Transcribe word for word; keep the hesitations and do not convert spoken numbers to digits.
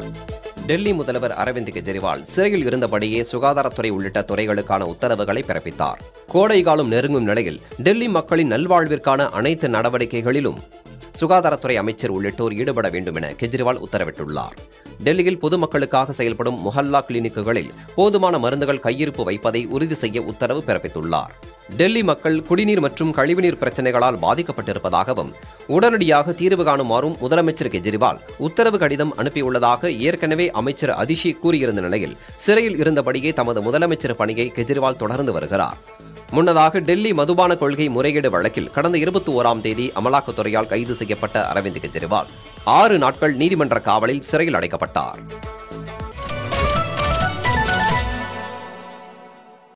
டெல்லி முதல்வர் அரவிந்த் கெஜ்ரிவால் சிறையில் இருந்தபடியே சுகாதாரத்துறை உள்ளிட்ட துறைகளுக்கான உத்தரவுகளை பிறப்பித்தார். கோடை காலம் நெருங்கும் நிலையில் டெல்லி மக்களின் நல்வாழ்விற்கான அனைத்து நடவடிக்கைகளிலும் சுகாதாரத்துறை அமைச்சர் உள்ளிட்டோர் ஈடுபட வேண்டும் என கெஜ்ரிவால் உத்தரவிட்டுள்ளார். டெல்லியில் பொதுமக்களுக்காக செயல்படும் மொஹல்லா கிளினிக்குகளில் போதுமான மருந்துகள் கையிருப்பு வைப்பதை உறுதி செய்ய உத்தரவு பிறப்பித்துள்ளார். டெல்லி மக்கள் குடிநீர் மற்றும் கழிவுநீர் பிரச்சினைகளால் பாதிக்கப்பட்டிருப்பதாகவும் உடனடியாக தீர்வு காணுமாறும் முதலமைச்சர் கெஜ்ரிவால் உத்தரவு கடிதம் அனுப்பியுள்ளதாக ஏற்கனவே அமைச்சர் அதிஷி கூறியிருந்த நிலையில் சிறையில் இருந்தபடியே தமது முதலமைச்சர் பணியை கெஜ்ரிவால் தொடர்ந்து வருகிறார். முன்னதாக டெல்லி மதுபான கொள்கை முறைகேடு வழக்கில் கடந்த இருபத்தி ஓராம் தேதி அமலாக்கத்துறையால் கைது செய்யப்பட்ட அரவிந்த் கெஜ்ரிவால் ஆறு நாட்கள் நீதிமன்ற காவலில் சிறையில் அடைக்கப்பட்டார்.